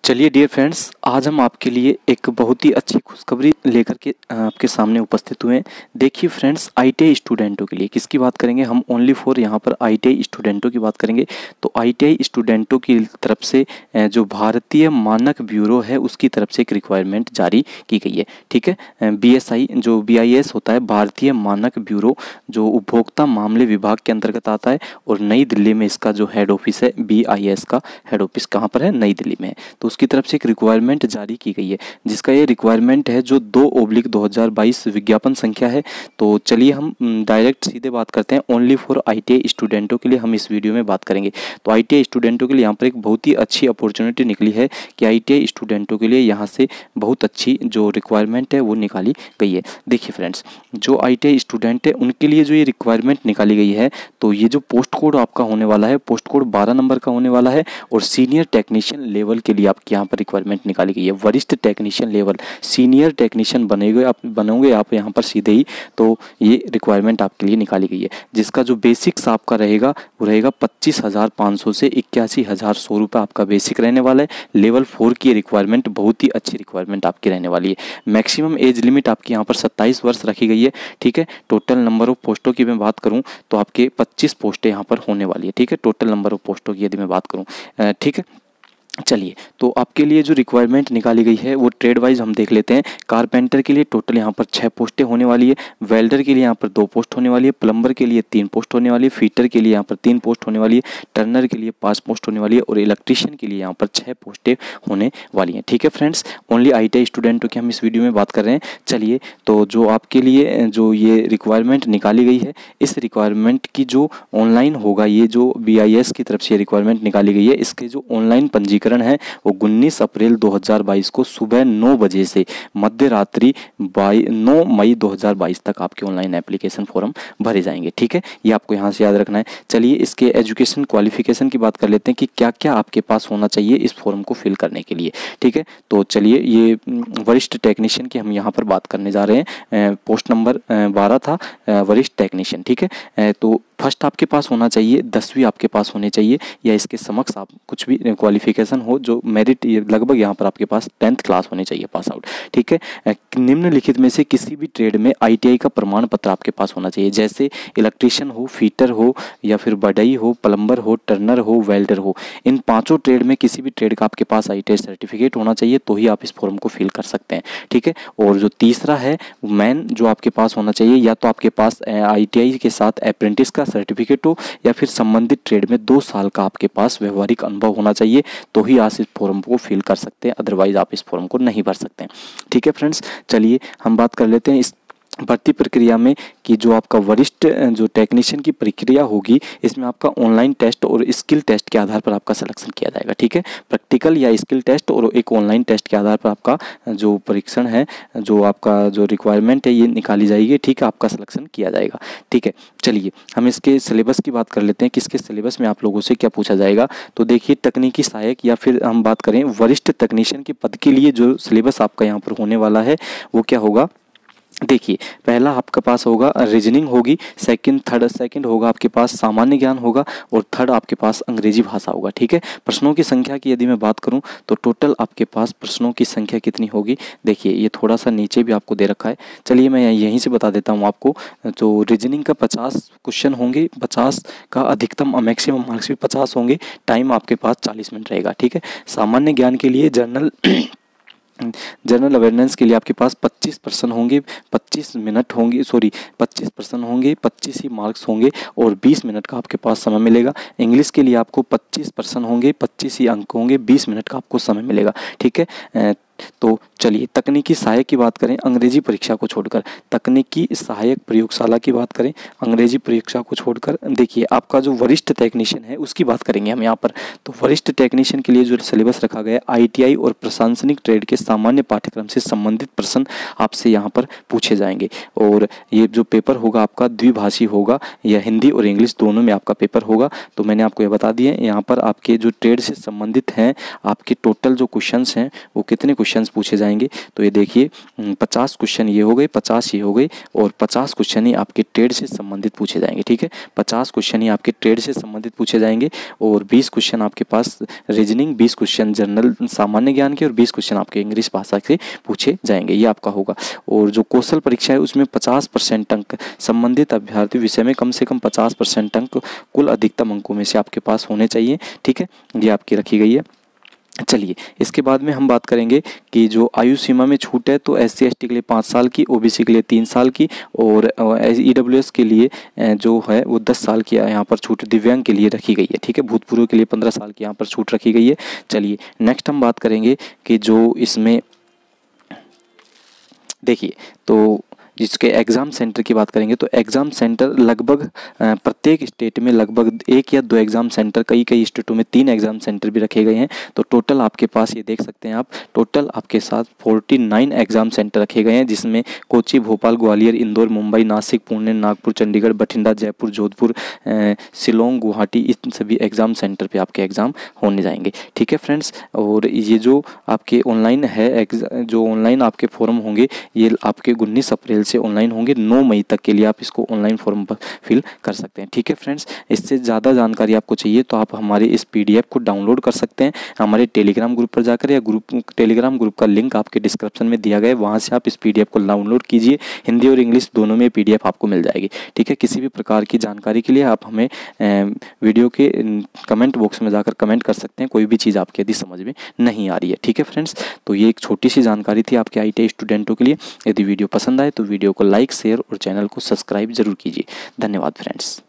चलिए dear friends, आज हम आपके लिए एक बहुत ही अच्छी खुशखबरी लेकर के आपके सामने उपस्थित हुए हैं। देखिए फ्रेंड्स, आईटीआई स्टूडेंटों के लिए किसकी बात करेंगे हम? ओनली फॉर यहाँ पर आईटीआई स्टूडेंटों की बात करेंगे। तो आईटीआई स्टूडेंटों की तरफ से जो भारतीय मानक ब्यूरो है उसकी तरफ से एक रिक्वायरमेंट जारी की गई है। ठीक है, बीएसआई जो बीआईएस होता है, भारतीय मानक ब्यूरो, जो उपभोक्ता मामले विभाग के अंतर्गत आता है और नई दिल्ली में इसका जो हेड ऑफिस है, बीआईएस का हेड ऑफिस कहाँ पर है? नई दिल्ली में है। तो उसकी तरफ से एक रिक्वायरमेंट जारी की गई है, जिसका ये रिक्वायरमेंट है जो 2/2022 विज्ञापन संख्या है। तो चलिए हम डायरेक्ट सीधे बात करते हैं। ओनली फॉर आईटीआई स्टूडेंटों के लिए हम इस वीडियो में बात करेंगे। तो आईटीआई स्टूडेंटों के लिए यहाँ पर एक बहुत ही अच्छी अपॉर्चुनिटी निकली है कि आईटीआई स्टूडेंटों के लिए यहाँ से बहुत अच्छी जो रिक्वायरमेंट है वो निकाली गई है। देखिए फ्रेंड्स, जो आईटीआई स्टूडेंट है उनके लिए जो ये रिक्वायरमेंट निकाली गई है, तो ये जो पोस्ट कोड आपका होने वाला है, पोस्ट कोड 12 नंबर का होने वाला है और सीनियर टेक्नीशियन लेवल के लिए आपके यहाँ पर रिक्वायरमेंट निकाली गई है। वरिष्ठ टेक्नीशियन लेवल, सीनियर टेक्नीशियन बनोगे आप यहाँ पर सीधे ही, तो ये रिक्वायरमेंट आपके लिए निकाली गई है, जिसका जो बेसिक्स आपका रहेगा वो रहेगा 25,500 से 81,100 रुपये आपका बेसिक रहने वाला है। लेवल 4 की रिक्वायरमेंट बहुत ही अच्छी रिक्वायरमेंट आपकी रहने वाली है। मैक्सिमम एज लिमिट आपकी यहाँ पर 27 वर्ष रखी गई है। ठीक है, टोटल नंबर ऑफ पोस्टों की मैं बात करूँ तो आपके 25 पोस्टें यहाँ पर होने वाली है। ठीक है, टोटल नंबर ऑफ पोस्टों की यदि मैं बात करूँ, ठीक है। चलिए, तो आपके लिए जो रिक्वायरमेंट निकाली गई है वो ट्रेड वाइज हम देख लेते हैं। कारपेंटर के लिए टोटल यहाँ पर 6 पोस्टें होने वाली है। वेल्डर के लिए यहाँ पर 2 पोस्ट होने वाली है। प्लम्बर के लिए 3 पोस्ट होने वाली है। फीटर के लिए यहाँ पर 3 पोस्ट होने वाली है। टर्नर के लिए 5 पोस्ट होने वाली है और इलेक्ट्रीशियन के लिए यहाँ पर 6 पोस्टें होने वाली हैं। ठीक है फ्रेंड्स, ओनली आईटीआई स्टूडेंटों की हम इस वीडियो में बात कर रहे हैं। चलिए, तो जो आपके लिए जो ये रिक्वायरमेंट निकाली गई है, इस रिक्वायरमेंट की जो ऑनलाइन होगा, ये जो बीआईएस की तरफ से रिक्वायरमेंट निकाली गई है, इसके जो ऑनलाइन पंजीकरण है वो 19 अप्रैल 2022 को सुबह 9 बजे से मध्य रात्रि 9 मई 2022 तक आपके ऑनलाइन एप्लीकेशन फॉर्म भरे जाएंगे। ठीक है, ये आपको यहाँ से याद रखना है। चलिए, इसके एजुकेशन क्वालिफिकेशन की बात कर लेते हैं कि क्या क्या आपके पास होना चाहिए इस फॉर्म को फिल करने के लिए। ठीक है, तो चलिए, ये वरिष्ठ टेक्नीशियन की हम यहाँ पर बात करने जा रहे हैं। पोस्ट नंबर 12 था, वरिष्ठ टेक्नीशियन। ठीक है, तो फर्स्ट आपके पास होना चाहिए 10वीं आपके पास होनी चाहिए या इसके समक्ष आप कुछ भी क्वालिफिकेशन हो, जो मेरिट लगभग यहाँ पर आपके पास 10th क्लास होनी चाहिए, पास आउट। ठीक है, निम्नलिखित में से किसी भी ट्रेड में आईटीआई का प्रमाण पत्र आपके पास होना चाहिए, जैसे इलेक्ट्रीशियन हो, फीटर हो या फिर बढ़ई हो, प्लम्बर हो, टर्नर हो, वेल्डर हो। इन 5 ट्रेड में किसी भी ट्रेड का आपके पास आईटीआई सर्टिफिकेट होना चाहिए, तो ही आप इस फॉर्म को फिल कर सकते हैं। ठीक है, और जो तीसरा है मेन जो आपके पास होना चाहिए, या तो आपके पास आईटीआई के साथ अप्रेंटिस का सर्टिफिकेट हो या फिर संबंधित ट्रेड में 2 साल का आपके पास व्यवहारिक अनुभव होना चाहिए, तो ही आप इस फॉर्म को फिल कर सकते हैं, अदरवाइज आप इस फॉर्म को नहीं भर सकते हैं। ठीक है फ्रेंड्स, चलिए हम बात कर लेते हैं इस भर्ती प्रक्रिया में कि जो आपका वरिष्ठ जो टेक्नीशियन की प्रक्रिया होगी, इसमें आपका ऑनलाइन टेस्ट और स्किल टेस्ट के आधार पर आपका सिलेक्शन किया जाएगा। ठीक है, प्रैक्टिकल या स्किल टेस्ट और एक ऑनलाइन टेस्ट के आधार पर आपका जो परीक्षण है, जो आपका जो रिक्वायरमेंट है, ये निकाली जाएगी। ठीक है, आपका सिलेक्शन किया जाएगा। ठीक है, चलिए हम इसके सिलेबस की बात कर लेते हैं कि इसके सिलेबस में आप लोगों से क्या पूछा जाएगा। तो देखिए, तकनीकी सहायक या फिर हम बात करें वरिष्ठ तकनीशियन के पद के लिए जो सिलेबस आपका यहाँ पर होने वाला है वो क्या होगा। देखिए, पहला आपके पास होगा रीजनिंग होगी, सेकंड होगा आपके पास सामान्य ज्ञान होगा और थर्ड आपके पास अंग्रेजी भाषा होगा। ठीक है, प्रश्नों की संख्या की यदि मैं बात करूं तो टोटल आपके पास प्रश्नों की संख्या कितनी होगी। देखिए, ये थोड़ा सा नीचे भी आपको दे रखा है। चलिए, मैं यहीं से बता देता हूं आपको। तो रीजनिंग का 50 क्वेश्चन होंगे, 50 का अधिकतम मैक्सिमम मार्क्स भी 50 होंगे। टाइम आपके पास 40 मिनट रहेगा। ठीक है, सामान्य ज्ञान के लिए जनरल अवेयरनेस के लिए आपके पास 25% होंगे, 25 मिनट होंगे, 25% होंगे, 25 ही मार्क्स होंगे और 20 मिनट का आपके पास समय मिलेगा। इंग्लिश के लिए आपको 25% होंगे, 25 ही अंक होंगे, 20 मिनट का आपको समय मिलेगा। ठीक है, तो चलिए तकनीकी सहायक की बात करें, अंग्रेजी परीक्षा को छोड़कर, तकनीकी सहायक प्रयोगशाला की बात करें, अंग्रेजी परीक्षा को छोड़कर, देखिए आपका जो वरिष्ठ टेक्नीशियन है उसकी बात करेंगे हम यहाँ पर। तो वरिष्ठ टेक्नीशियन के लिए जो सिलेबस रखा गया है, आईटीआई और प्रशासनिक ट्रेड के सामान्य पाठ्यक्रम से संबंधित प्रश्न आपसे यहाँ पर पूछे जाएंगे और ये जो पेपर होगा आपका द्विभाषी होगा, या हिंदी और इंग्लिश दोनों में आपका पेपर होगा। तो मैंने आपको ये बता दिए, यहाँ पर आपके जो ट्रेड से संबंधित हैं आपके टोटल जो क्वेश्चंस हैं वो कितने क्वेश्चंस पूछे जाएंगे जाएंगे तो ये देखिए 50 क्वेश्चन ये हो गए, 50 ये हो गए और 50 क्वेश्चन ही आपके ट्रेड से संबंधित पूछे जाएंगे। ठीक है, 50 क्वेश्चन ही आपके ट्रेड से संबंधित पूछे जाएंगे और 20 क्वेश्चन आपके पास रीजनिंग, 20 क्वेश्चन जनरल सामान्य ज्ञान के और 20 क्वेश्चन आपके इंग्लिश भाषा से पूछे जाएंगे। ये आपका होगा। और जो कौशल परीक्षा है उसमें 50% अंक संबंधित अभ्यर्थी विषय में कम से कम 50% अंक कुल अधिकतम अंकों में से आपके पास होने चाहिए। ठीक है, ये आपकी रखी गई है। चलिए इसके बाद में हम बात करेंगे कि जो आयु सीमा में छूट है तो SC ST के लिए 5 साल की, OBC के लिए 3 साल की और EWS के लिए जो है वो 10 साल की यहाँ पर छूट दिव्यांग के लिए रखी गई है। ठीक है, भूतपूर्व के लिए 15 साल की यहाँ पर छूट रखी गई है। चलिए नेक्स्ट हम बात करेंगे कि जो इसमें देखिए तो जिसके एग्ज़ाम सेंटर की बात करेंगे तो एग्ज़ाम सेंटर लगभग प्रत्येक स्टेट में लगभग 1 या 2 एग्ज़ाम सेंटर, कई स्टेटों में 3 एग्ज़ाम सेंटर भी रखे गए हैं। तो टोटल आपके पास ये देख सकते हैं आप, टोटल आपके साथ 49 एग्ज़ाम सेंटर रखे गए हैं, जिसमें कोच्चि, भोपाल, ग्वालियर, इंदौर, मुंबई, नासिक, पुणे, नागपुर, चंडीगढ़, बठिंडा, जयपुर, जोधपुर, शिलोंग, गुवाहाटी, इन सभी एग्ज़ाम सेंटर पर आपके एग्ज़ाम होने जाएंगे। ठीक है फ्रेंड्स, और ये जो आपके ऑनलाइन है जो ऑनलाइन आपके फॉर्म होंगे ये आपके 19 अप्रैल से ऑनलाइन होंगे। 9 मई तक के लिए आप इसको ऑनलाइन फॉर्म पर फिल कर सकते हैं। ठीक है फ्रेंड्स, इससे ज़्यादा जानकारी आपको चाहिए तो आप हमारे इस PDF को डाउनलोड कर सकते हैं हमारे टेलीग्राम ग्रुप पर जाकर, या टेलीग्राम ग्रुप का लिंक आपके डिस्क्रिप्शन में दिया गया है, वहाँ से आप इस PDF को डाउनलोड कीजिए। हिंदी और इंग्लिश दोनों में PDF आपको मिल जाएगी। ठीक है, किसी भी प्रकार की जानकारी के लिए आप हमें वीडियो के कमेंट बॉक्स में जाकर कमेंट कर सकते हैं, कोई भी चीज़ आपकी यदि समझ में नहीं आ रही है। ठीक है फ्रेंड्स, तो ये एक छोटी सी जानकारी थी आपके ITI स्टूडेंटों के लिए। यदि वीडियो पसंद आए तो वीडियो को लाइक, शेयर और चैनल को सब्सक्राइब जरूर कीजिए। धन्यवाद फ्रेंड्स।